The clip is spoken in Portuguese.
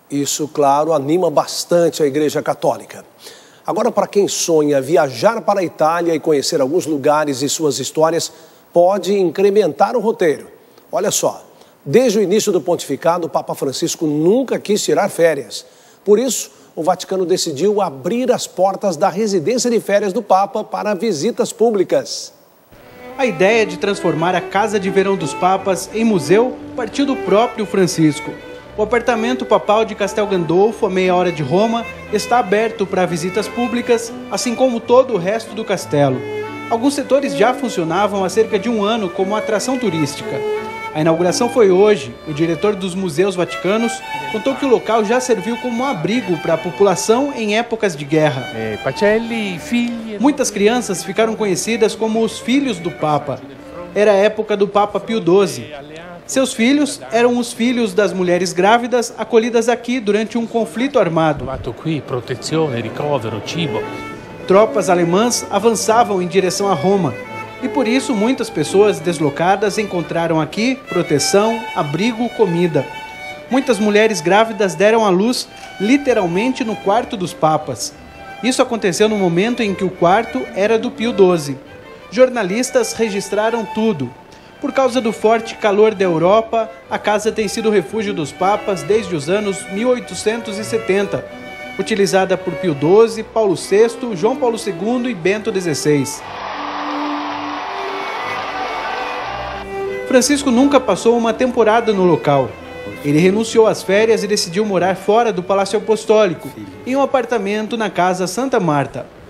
Isso, claro, anima bastante a Igreja Católica. Agora, para quem sonha viajar para a Itália e conhecer alguns lugares e suas histórias, pode incrementar o roteiro. Olha só, desde o início do pontificado, o Papa Francisco nunca quis tirar férias. Por isso, o Vaticano decidiu abrir as portas da residência de férias do Papa para visitas públicas. A ideia de transformar a Casa de Verão dos Papas em museu partiu do próprio Francisco. O apartamento papal de Castel Gandolfo, a meia hora de Roma, está aberto para visitas públicas, assim como todo o resto do castelo. Alguns setores já funcionavam há cerca de um ano como atração turística. A inauguração foi hoje. O diretor dos Museus Vaticanos contou que o local já serviu como abrigo para a população em épocas de guerra. Muitas crianças ficaram conhecidas como os filhos do Papa. Era a época do Papa Pio XII. Seus filhos eram os filhos das mulheres grávidas acolhidas aqui durante um conflito armado. Tropas alemãs avançavam em direção a Roma e por isso muitas pessoas deslocadas encontraram aqui proteção, abrigo, comida. Muitas mulheres grávidas deram à luz literalmente no quarto dos papas. Isso aconteceu no momento em que o quarto era do Pio XII. Jornalistas registraram tudo. Por causa do forte calor da Europa, a casa tem sido refúgio dos papas desde os anos 1870, utilizada por Pio XII, Paulo VI, João Paulo II e Bento XVI. Francisco nunca passou uma temporada no local. Ele renunciou às férias e decidiu morar fora do Palácio Apostólico, em um apartamento na Casa Santa Marta.